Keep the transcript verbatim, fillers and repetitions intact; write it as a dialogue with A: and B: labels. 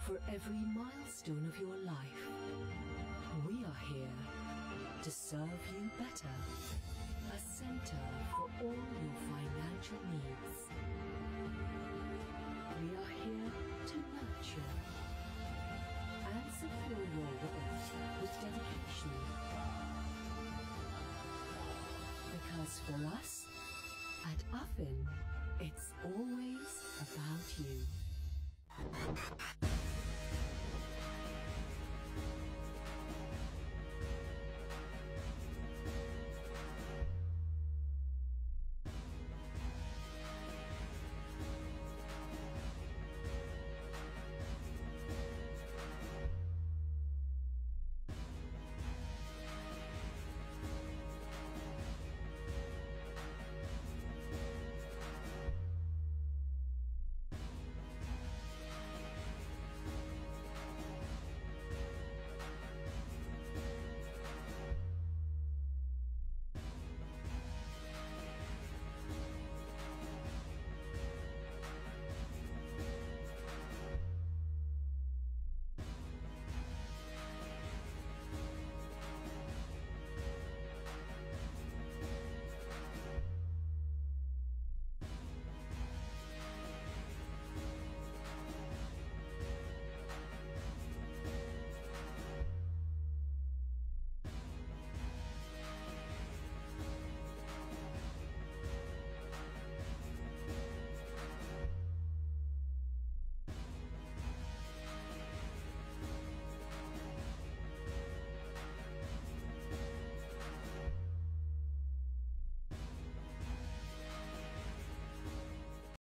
A: For every milestone of your life, we are here to serve you better. A center for all your financial needs.